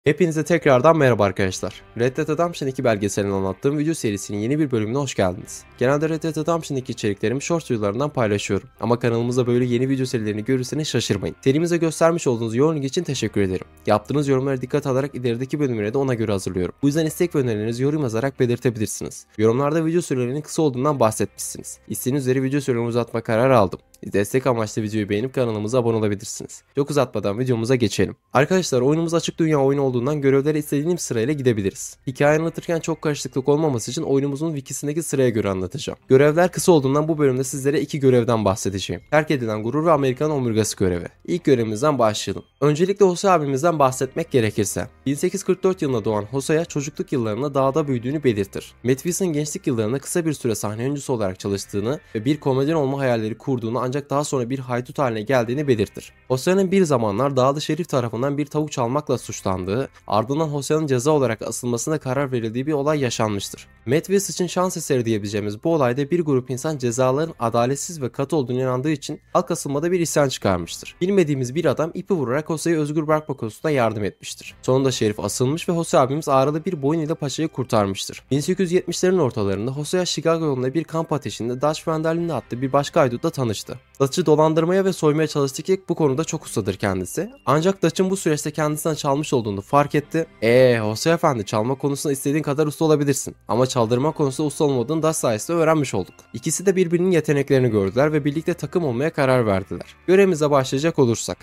Hepinize tekrardan merhaba arkadaşlar. Red Dead Redemption 2 belgeselini anlattığım video serisinin yeni bir bölümüne hoş geldiniz. Genelde Red Dead Redemption 2 içeriklerimi short videolarından paylaşıyorum. Ama kanalımızda böyle yeni video serilerini görürseniz şaşırmayın. Serimize göstermiş olduğunuz yoğun ilgi için teşekkür ederim. Yaptığınız yorumlara dikkat alarak ilerideki bölümleri de ona göre hazırlıyorum. Bu yüzden istek ve önerilerinizi yorum yazarak belirtebilirsiniz. Yorumlarda video sürelerinin kısa olduğundan bahsetmişsiniz. İsteğiniz üzere video sürelerimi uzatma kararı aldım. Destek amaçlı videoyu beğenip kanalımıza abone olabilirsiniz. Çok uzatmadan videomuza geçelim. Arkadaşlar oyunumuz açık dünya oyunu olduğundan görevlere istediğimiz sırayla gidebiliriz. Hikaye anlatırken çok karışıklık olmaması için oyunumuzun wikisindeki sıraya göre anlatacağım. Görevler kısa olduğundan bu bölümde sizlere iki görevden bahsedeceğim. Terk edilen gurur ve Amerikan omurgası görevi. İlk görevimizden başlayalım. Öncelikle Jose abimizden bahsetmek gerekirse. 1844 yılında doğan Jose'ya çocukluk yıllarında dağda büyüdüğünü belirtir. Matt Wilson gençlik yıllarında kısa bir süre sahne oyuncusu olarak çalıştığını ve bir komedyen olma hayalleri kurduğunu ancak daha sonra bir haydut haline geldiğini belirtir. Jose'nin bir zamanlar dağda şerif tarafından bir tavuk çalmakla suçlandığı, ardından Jose'nin ceza olarak asılmasına karar verildiği bir olay yaşanmıştır. Matt Wilson için şans eseri diyebileceğimiz bu olayda bir grup insan cezaların adaletsiz ve katı olduğunu inandığı için halk asılmada bir isyan çıkarmıştır. Bilmediğimiz bir adam ipi vurarak Jose'yi özgür bırakma konusunda yardım etmiştir. Sonunda şerif asılmış ve Jose abimiz ağrılı bir boyun ile paçayı kurtarmıştır. 1870'lerin ortalarında Jose'ya Chicago yolunda bir kamp ateşinde Dutch Vandaline adlı bir başka haydutla tanıştı. Dutch'ı dolandırmaya ve soymaya çalıştı ki bu konuda çok ustadır kendisi. Ancak Dutch'ın bu süreçte kendisinden çalmış olduğunu fark etti. Jose efendi, çalma konusunda istediğin kadar usta olabilirsin. Ama çaldırma konusunda usta olmadığını Dutch sayesinde öğrenmiş olduk. İkisi de birbirinin yeteneklerini gördüler ve birlikte takım olmaya karar verdiler. Görevimize başlayacak olursak.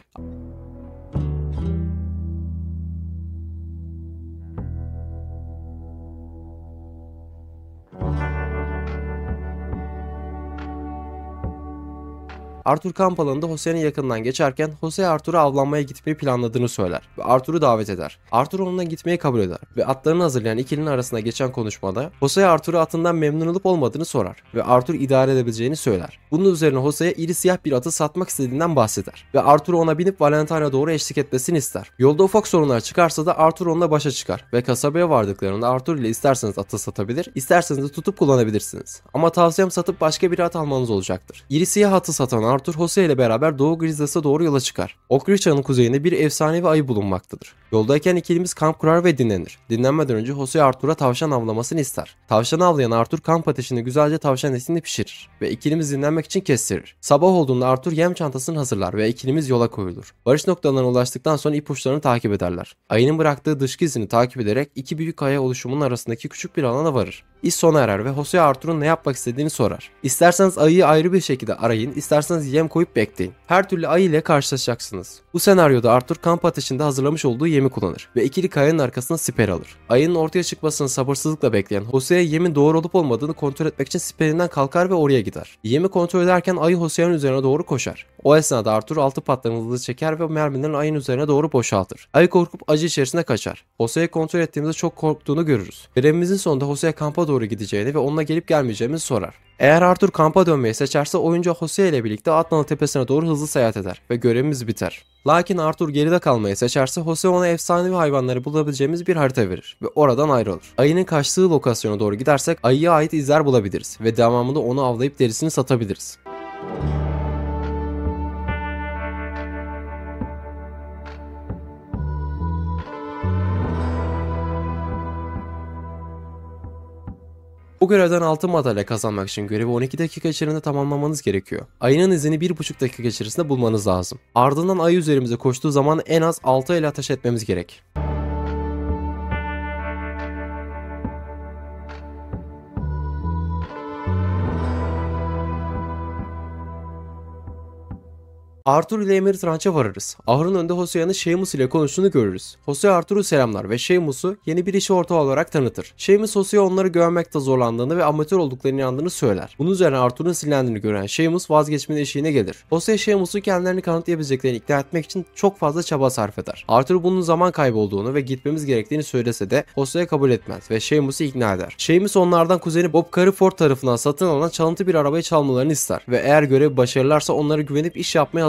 Arthur kamp alanında Jose'nin yakından geçerken Jose Arthur'a avlanmaya gitmeyi planladığını söyler ve Arthur'u davet eder. Arthur onunla gitmeye kabul eder ve atlarını hazırlayan ikilinin arasında geçen konuşmada Jose Arthur'a atından memnun olup olmadığını sorar ve Arthur idare edebileceğini söyler. Bunun üzerine Jose'ye iri siyah bir atı satmak istediğinden bahseder ve Arthur ona binip Valentine'a doğru eşlik etmesini ister. Yolda ufak sorunlar çıkarsa da Arthur onunla başa çıkar ve kasabaya vardıklarında Arthur ile isterseniz atı satabilir, isterseniz de tutup kullanabilirsiniz. Ama tavsiyem satıp başka bir at almanız olacaktır. İri siyah atı satan Arthur Jose ile beraber Doğu Grizzlies'e doğru yola çıkar. Oak Ridge'ın kuzeyinde bir efsanevi ayı bulunmaktadır. Yoldayken ikilimiz kamp kurar ve dinlenir. Dinlenmeden önce Jose Arthur'a tavşan avlamasını ister. Tavşanı avlayan Arthur kamp ateşinde güzelce tavşan etini pişirir ve ikilimiz dinlenmek için kestirir. Sabah olduğunda Arthur yem çantasını hazırlar ve ikilimiz yola koyulur. Varış noktalarına ulaştıktan sonra ipuçlarını takip ederler. Ayının bıraktığı dışkı izini takip ederek iki büyük kaya oluşumunun arasındaki küçük bir alana varır. İş sona erer ve Jose Arthur'un ne yapmak istediğini sorar. İsterseniz ayıyı ayrı bir şekilde arayın, isterseniz yem koyup bekleyin. Her türlü ayı ile karşılaşacaksınız. Bu senaryoda Arthur kamp ateşinde hazırlamış olduğu yemi kullanır ve ikili kayanın arkasına siper alır. Ayının ortaya çıkmasını sabırsızlıkla bekleyen Jose'ye yemin doğru olup olmadığını kontrol etmek için siperinden kalkar ve oraya gider. Yemi kontrol ederken ayı Jose'nin üzerine doğru koşar. O esnada Arthur altı patlarını hızlı çeker ve mermilerini ayın üzerine doğru boşaltır. Ayı korkup acı içerisinde kaçar. Jose'yi kontrol ettiğimizde çok korktuğunu görürüz. Görevimizin sonunda Jose kampa doğru gideceğini ve onunla gelip gelmeyeceğimizi sorar. Eğer Arthur kampa dönmeyi seçerse oyuncu Jose ile birlikte Atlan'a tepesine doğru hızlı seyahat eder ve görevimiz biter. Lakin Arthur geride kalmayı seçerse Jose ona efsanevi hayvanları bulabileceğimiz bir harita verir ve oradan ayrılır. Ayının kaçtığı lokasyona doğru gidersek ayıya ait izler bulabiliriz ve devamında onu avlayıp derisini satabiliriz. Bu görevden altın madalya kazanmak için görevi 12 dakika içerisinde tamamlamanız gerekiyor. Ayının izini 1,5 dakika içerisinde bulmanız lazım. Ardından ayı üzerimize koştuğu zaman en az 6 el ateş etmemiz gerek. Arthur ile Emery Ranch'a varırız. Ahırın önünde Jose'nin Seamus ile konuştuğunu görürüz. Jose Arthur'u selamlar ve Seamus'u yeni bir işi ortağı olarak tanıtır. Seamus Jose'ye onları görmekte zorlandığını ve amatör olduklarını inandığını söyler. Bunun üzerine Arthur'un sinirlendiğini gören Seamus vazgeçmenin eşiğine gelir. Jose Seamus'u kendilerini kanıtlayabileceklerini ikna etmek için çok fazla çaba sarf eder. Arthur bunun zaman kaybı olduğunu ve gitmemiz gerektiğini söylese de Jose'ye kabul etmez ve Seamus'u ikna eder. Seamus onlardan kuzeni Bob Carriford tarafından satın alınan çalıntı bir arabayı çalmalarını ister ve eğer görevi başarırlarsa onlara güvenip iş yapmaya hazır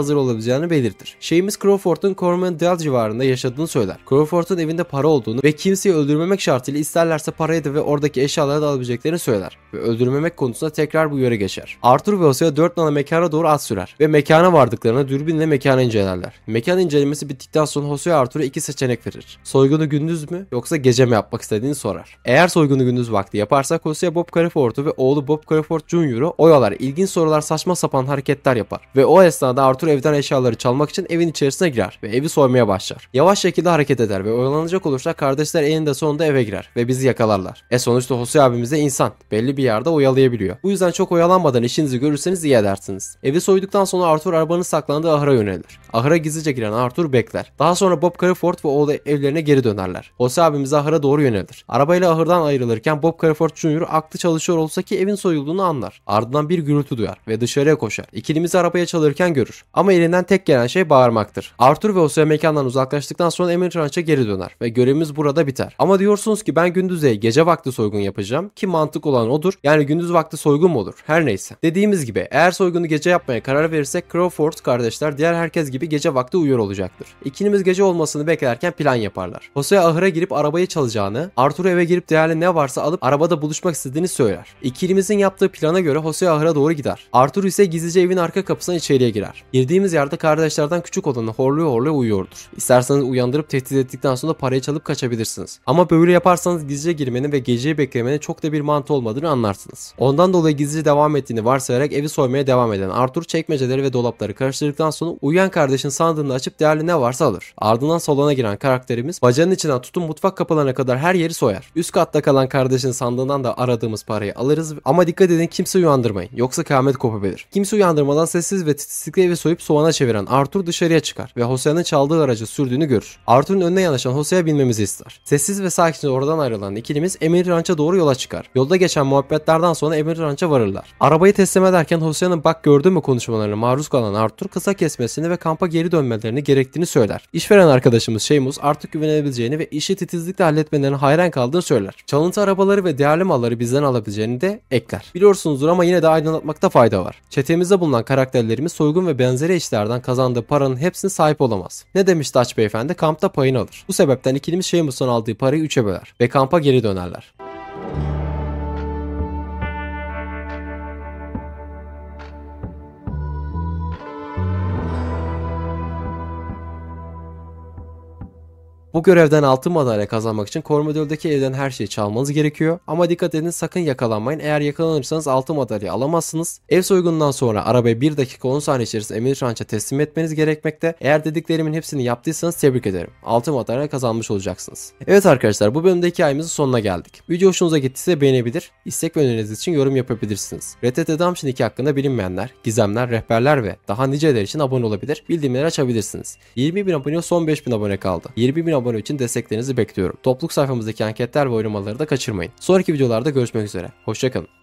hazır olabileceğini belirtir. Şeyimiz Crawford'un Coromandel civarında yaşadığını söyler. Crawford'un evinde para olduğunu ve kimseyi öldürmemek şartıyla isterlerse parayı da ve oradaki eşyaları da alabileceklerini söyler. Ve öldürmemek konusunda tekrar bu uyarı geçer. Arthur ve Hosea 4 nala mekana doğru at sürer ve mekana vardıklarında dürbünle mekanı incelerler. Mekan incelemesi bittikten sonra Hosea Arthur'a iki seçenek verir. Soygunu gündüz mü yoksa gece mi yapmak istediğini sorar. Eğer soygunu gündüz vakti yaparsak Hosea Bob Crawford'u ve oğlu Bob Crawford Jr.'u oyalar, ilginç sorular, saçma sapan hareketler yapar ve o esnada Arthur evden eşyaları çalmak için evin içerisine girer ve evi soymaya başlar. Yavaş şekilde hareket eder ve oyalanacak olursa kardeşler eninde sonunda eve girer ve bizi yakalarlar. Sonuçta Hosea abimiz de insan, belli bir yerde oyalayabiliyor. Bu yüzden çok oyalanmadan işinizi görürseniz iyi edersiniz. Evi soyduktan sonra Arthur arabanın saklandığı ahıra yönelir. Ahıra gizlice giren Arthur bekler. Daha sonra Bob Crawford ve oğlu evlerine geri dönerler. Hosea abimiz ahıra doğru yönelir. Arabayla ahırdan ayrılırken Bob Crawford Jr. aklı çalışıyor olsa ki evin soyulduğunu anlar. Ardından bir gürültü duyar ve dışarıya koşar. İkilimizi arabaya çalırken görür. Ama elinden tek gelen şey bağırmaktır. Arthur ve Hosea mekandan uzaklaştıktan sonra Emir Ranch'a geri döner ve görevimiz burada biter. Ama diyorsunuz ki ben gündüz değil gece vakti soygun yapacağım ki mantık olan odur. Yani gündüz vakti soygun mu olur? Her neyse. Dediğimiz gibi eğer soygunu gece yapmaya karar verirsek Crawford kardeşler diğer herkes gibi gece vakti uyuyor olacaktır. İkilimiz gece olmasını beklerken plan yaparlar. Hosea ahıra girip arabayı çalacağını, Arthur eve girip değerli ne varsa alıp arabada buluşmak istediğini söyler. İkilimizin yaptığı plana göre Hosea ahıra doğru gider. Arthur ise gizlice evin arka kapısına içeriye girer. Girdiğimiz yerde kardeşlerden küçük olanı horluyor horluyor uyuyordur. İsterseniz uyandırıp tehdit ettikten sonra parayı çalıp kaçabilirsiniz. Ama böyle yaparsanız gizlice girmenin ve geceyi beklemenin çok da bir mantığı olmadığını anlarsınız. Ondan dolayı gizlice devam ettiğini varsayarak evi soymaya devam eden Arthur çekmeceleri ve dolapları karıştırdıktan sonra uyuyan kardeşin sandığını açıp değerli ne varsa alır. Ardından salona giren karakterimiz bacanın içinden tutun mutfak kapılarına kadar her yeri soyar. Üst katta kalan kardeşin sandığından da aradığımız parayı alırız ama dikkat edin kimse uyandırmayın yoksa kıyamet kopabilir. Kimse uyandırmadan sessiz ve titizlikle evi soyup soğana çeviren Arthur dışarıya çıkar ve Hosea'nın çaldığı aracı sürdüğünü görür. Arthur'un önüne yanaşan Hosea binmemizi ister. Sessiz ve sakince oradan ayrılan ikilimiz Emir Ranch'a doğru yola çıkar. Yolda geçen muhabbetlerden sonra Emir Ranch'a varırlar. Arabayı teslim ederken Hosea'nın bak gördün mü konuşmalarına maruz kalan Arthur kısa kesmesini ve kampa geri dönmelerini gerektiğini söyler. İşveren arkadaşımız Seamus artık güvenebileceğini ve işi titizlikle halletmelerine hayran kaldığını söyler. Çalıntı arabaları ve değerli malları bizden alabileceğini de ekler. Biliyorsunuzdur ama yine de aydınlatmakta fayda var. Çetemizde bulunan karakterlerimiz soygun ve benzeri işlerden kazandığı paranın hepsine sahip olamaz. Ne demiş Dutch beyefendi? Kampta payını alır. Bu sebepten ikilimiz Seamus'tan aldığı parayı 3'e böler ve kampa geri dönerler. Bu görevden altın madalya kazanmak için Coromandele'deki evden her şeyi çalmanız gerekiyor. Ama dikkat edin sakın yakalanmayın. Eğer yakalanırsanız altın madalya alamazsınız. Ev soygunundan sonra arabayı 1 dakika 10 saniye içerisinde Emir Ranch'a teslim etmeniz gerekmekte. Eğer dediklerimin hepsini yaptıysanız tebrik ederim. Altın madalya kazanmış olacaksınız. Evet arkadaşlar bu bölümde hikayemizin sonuna geldik. Video hoşunuza gittiyse beğenebilir, istek ve öneriniz için yorum yapabilirsiniz. Red Dead Redemption 2 hakkında bilinmeyenler, gizemler, rehberler ve daha niceler için abone olabilir, bildirimleri açabilirsiniz. 20.000 abone son 5.000 abone kaldı. 20.000 abone için desteklerinizi bekliyorum. Topluluk sayfamızdaki anketler ve oynamaları da kaçırmayın. Sonraki videolarda görüşmek üzere. Hoşça kalın.